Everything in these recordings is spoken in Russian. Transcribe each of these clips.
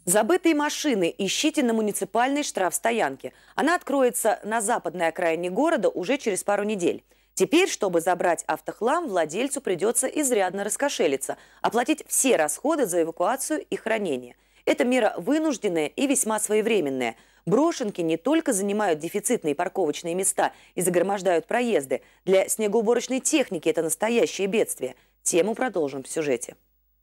Забытые машины ищите на муниципальной штрафстоянке. Она откроется на западной окраине города уже через пару недель. Теперь, чтобы забрать автохлам, владельцу придется изрядно раскошелиться, оплатить все расходы за эвакуацию и хранение. Эта мера вынужденная и весьма своевременная. Брошенки не только занимают дефицитные парковочные места и загромождают проезды. Для снегоуборочной техники это настоящее бедствие. Тему продолжим в сюжете.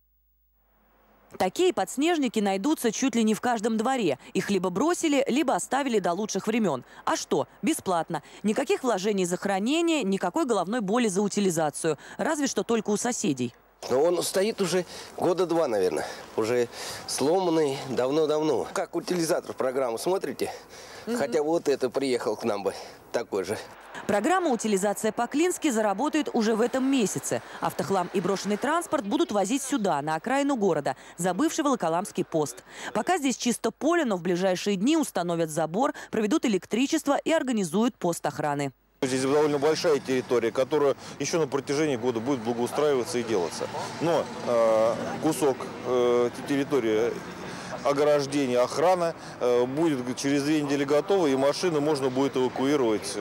Такие подснежники найдутся чуть ли не в каждом дворе. Их либо бросили, либо оставили до лучших времен. А что? Бесплатно. Никаких вложений за хранение, никакой головной боли за утилизацию. Разве что только у соседей. Но он стоит уже года два, наверное. Уже сломанный давно-давно. Как утилизатор программу смотрите? Хотя вот это приехал к нам бы такой же. Программа «Утилизация по-клински» заработает уже в этом месяце. Автохлам и брошенный транспорт будут возить сюда, на окраину города, за бывший Волоколамский пост. Пока здесь чисто поле, но в ближайшие дни установят забор, проведут электричество и организуют пост охраны. Здесь довольно большая территория, которая еще на протяжении года будет благоустраиваться и делаться. Но кусок территории ограждения, охрана будет через 2 недели готова, и машины можно будет эвакуировать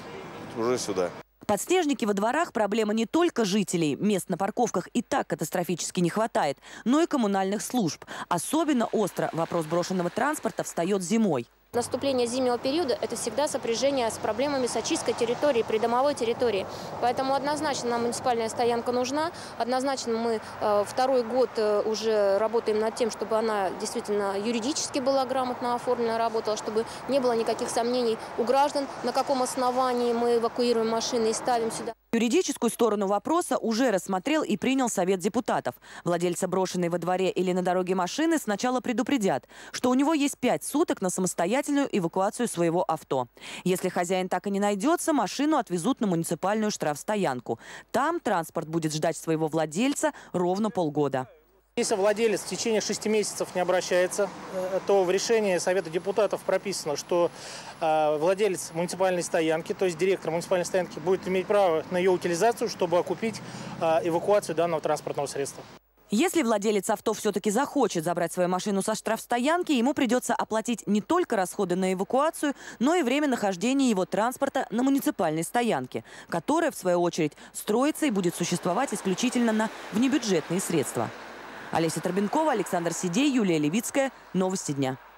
уже сюда. Подснежники во дворах – проблема не только жителей. Мест на парковках и так катастрофически не хватает, но и коммунальных служб. Особенно остро вопрос брошенного транспорта встает зимой. Наступление зимнего периода – это всегда сопряжение с проблемами с очисткой территории, придомовой территории. Поэтому однозначно нам муниципальная стоянка нужна. Однозначно мы второй год уже работаем над тем, чтобы она действительно юридически была грамотно оформлена, работала, чтобы не было никаких сомнений у граждан, на каком основании мы эвакуируем машины и ставим сюда. Юридическую сторону вопроса уже рассмотрел и принял Совет депутатов. Владельца брошенной во дворе или на дороге машины сначала предупредят, что у него есть 5 суток на самостоятельную эвакуацию своего авто. Если хозяин так и не найдется, машину отвезут на муниципальную штрафстоянку. Там транспорт будет ждать своего владельца ровно полгода. Если владелец в течение 6 месяцев не обращается, то в решении Совета депутатов прописано, что владелец муниципальной стоянки, то есть директор муниципальной стоянки, будет иметь право на ее утилизацию, чтобы окупить эвакуацию данного транспортного средства. Если владелец авто все-таки захочет забрать свою машину со штрафстоянки, ему придется оплатить не только расходы на эвакуацию, но и время нахождения его транспорта на муниципальной стоянке, которая, в свою очередь, строится и будет существовать исключительно на внебюджетные средства. Олеся Торбенкова, Александр Сидей, Юлия Левицкая. Новости дня.